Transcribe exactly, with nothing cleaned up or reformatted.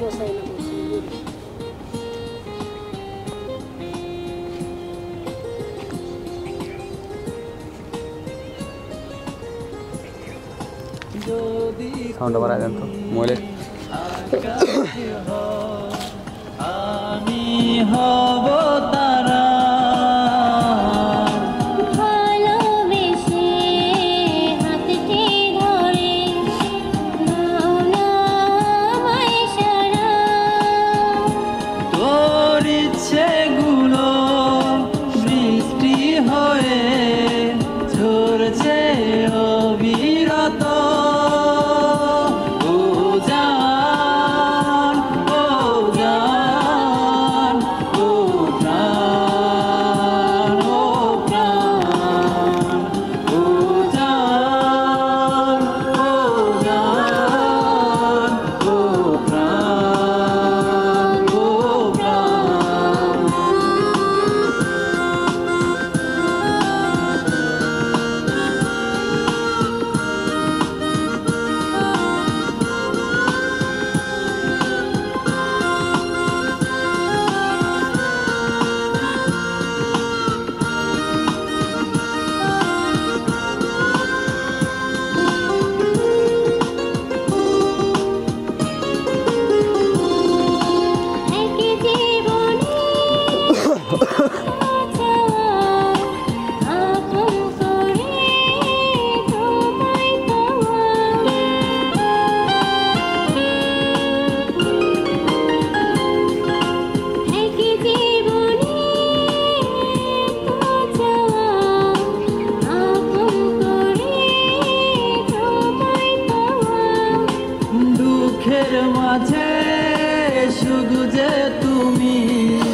বসাই না বসে সাউন্ড বাড়ায় দেন তো মোবাইলে। আমি হব তারা ভালোবেসে হাতটি ধরে নাও না আমায় সারা তোর ইচ্ছেগুলো বৃষ্টি হয়ে ঝরছে অবিরত ও জান ও জান ও প্রাণ ও প্রাণ ও জান ও জান ও প্রাণ ও প্রাণ এক জীবনে আপন করে তোমায় পাওয়া এক জীবনে আপন করে তোমায় পাওয়া দুঃখের মাঝে শুধু যে তুমি